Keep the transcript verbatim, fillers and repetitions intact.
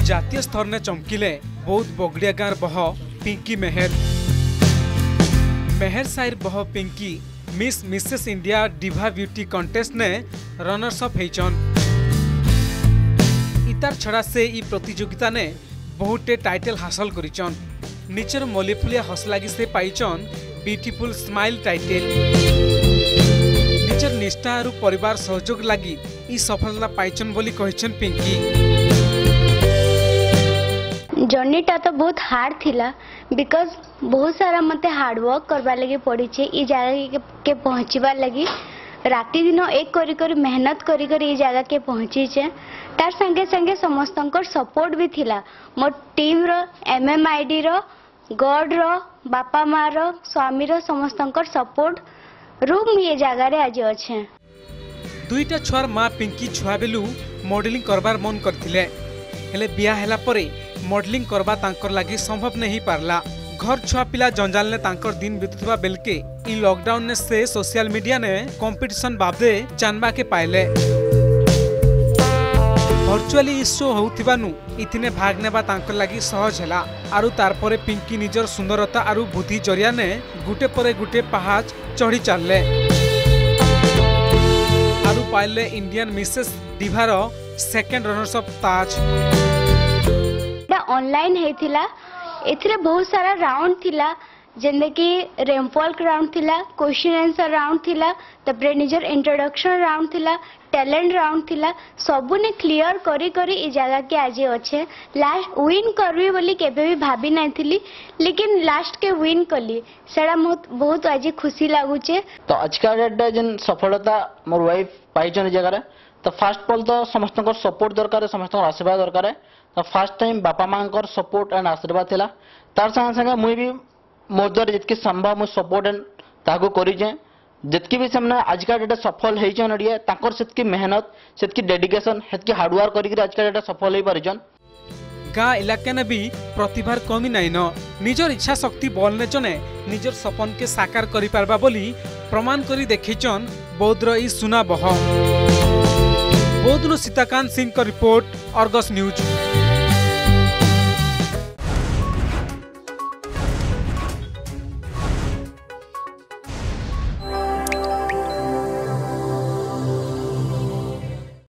जातीय स्तर ने चमकिले बौद्ध बगड़िया गाँव बह पिंकी मेहर मेहर साइर बह पिंकी मिस मिसेस इंडिया डिभा ब्यूटी कंटेस्ट ने रनर्स अप होइछन। इतार छड़ा से ई प्रतियोगिता ने बहुटे टाइटल हासिल करिछन। निचर मलिफुलिया हसलागी से पाइछन ब्यूटीफुल स्माइल टाइटल। निचर निष्ठा और परिवार सहयोग लगी ई सफलता पाइछन बोली कहिछन पिंकी। जर्नीटा तो बहुत हार्ड थिला बिकॉज बहुत सारा मते हार्ड वर्क करवा लगे पड़ी छे ई जगह के पहुँचवा लगी। राति दिन एक करी करी मेहनत करी करी ई जगह के पहुँची छे। तार संगे संगे समस्तंकर सपोर्ट भी थिला मो टीम रो एमएमआईडी रो गॉड रो बापा माँ रो स्वामी रो समस्तंकर सपोर्ट रूम ये जगह रे आज अच्छे। दुईटा छुआर माँ पिंकी छुआ बेलू मॉडलिंग करबार मन करथिले हेले बिया हैला परे मॉडलिंग करबा तांकर लागि संभव नहीं पारला। घर छुआ पिला जंजाल ने तांकर दिन बितुवा बेलके इ लॉकडाउन ने से सोशल मीडिया ने कंपटीशन बाबदे जानबा के पाइले। वर्चुअली शो होउथिबानु इथिने भाग नेबा तांकर लागि सहज हैला। आरु तार परे पिंकी निजर सुंदरता आरु बुद्धि जरिया ने गुटे परे गुटे पहाच चढ़ी चलले आरु पाइले इंडियन मिसेस डिभार सेकंड रनर्स अप ताज। ऑनलाइन हेथिला एथिरे बहुत सारा राउंड थिला जेंदे कि रेमफॉल राउंड थिला क्वेश्चन आंसर राउंड थिला तबरे निजर इंट्रोडक्शन राउंड थिला टैलेंट राउंड थिला सबु ने क्लियर करी करी ई जगह के आज अच्छे। लास्ट विन करबी बोली केबे भी भाबी नै थिली लेकिन लास्ट के विन कली सेडा बहुत आज खुशी लागुचे। तो आज का डेट जन सफलता मोर वाइफ पाई जन जगह रे तो फर्स्ट पॉल तो समस्त को सपोर्ट दरकार समस्त को आशीर्वाद दरकार है। तो फर्स्ट टाइम बापा माँ सपोर्ट एंड आशीर्वाद थिला तार संगे संगे मुई भी मो द्वारा जितकी संभव मुझ सपोर्ट एंड ताको करिजे जितकी भी से आज का डेट सफल होइछन अडिए ताकर सेतकी मेहनत सेतकी डेडिकेशन सेतकी हार्डवर्क करी आज का डेट सफल होई परिजन। गाँ इलाका ने भी प्रतिभार कमी नाइन निजर इच्छा शक्ति बल ने जने निजर सपन के साकार करि पारबा बोली प्रमाण करी देखिछन बौद्धर ई सुना बह। बौद्धनु सीताकांत सिंह का रिपोर्ट अर्गस न्यूज।